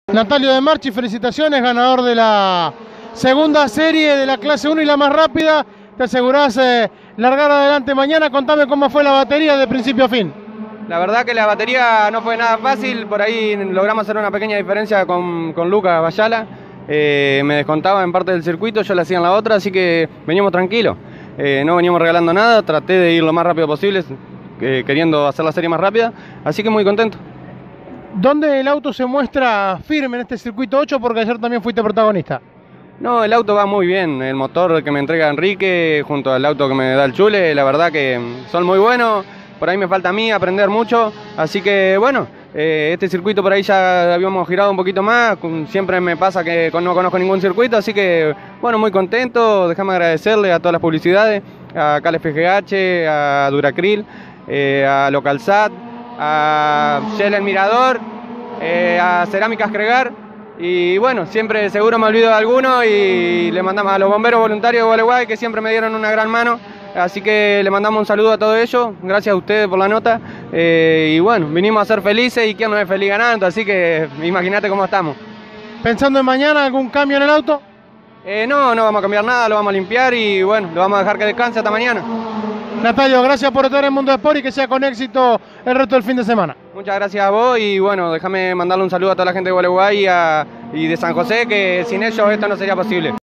Natalio De Marchi, felicitaciones, ganador de la segunda serie de la clase 1 y la más rápida. Te asegurás largar adelante mañana. Contame cómo fue la batería de principio a fin. La verdad que la batería no fue nada fácil, por ahí logramos hacer una pequeña diferencia con Lucas Bayala. Me descontaba en parte del circuito, yo la hacía en la otra, así que veníamos tranquilos. No veníamos regalando nada, traté de ir lo más rápido posible, queriendo hacer la serie más rápida, así que muy contento. ¿Dónde el auto se muestra firme en este circuito 8? Porque ayer también fuiste protagonista. No, el auto va muy bien, el motor que me entrega Enrique junto al auto que me da el Chule, la verdad que son muy buenos, por ahí me falta a mí aprender mucho, así que bueno, este circuito por ahí ya habíamos girado un poquito más, siempre me pasa que no conozco ningún circuito, así que bueno, muy contento, déjame agradecerle a todas las publicidades, a Cale FGH, a Duracril, a Localsat, a Shell El Mirador, a Cerámicas Cregar, y bueno, siempre seguro me olvido de alguno y le mandamos a los bomberos voluntarios de Gualeguay que siempre me dieron una gran mano, así que le mandamos un saludo a todos ellos, gracias a ustedes por la nota, y bueno, vinimos a ser felices y quién no es feliz ganando, así que imagínate cómo estamos. ¿Pensando en mañana algún cambio en el auto? No vamos a cambiar nada, lo vamos a limpiar y bueno, lo vamos a dejar que descanse hasta mañana. Natalio, gracias por estar en Mundo Sport y que sea con éxito el resto del fin de semana. Muchas gracias a vos y bueno, déjame mandarle un saludo a toda la gente de Gualeguay y de San José, que sin ellos esto no sería posible.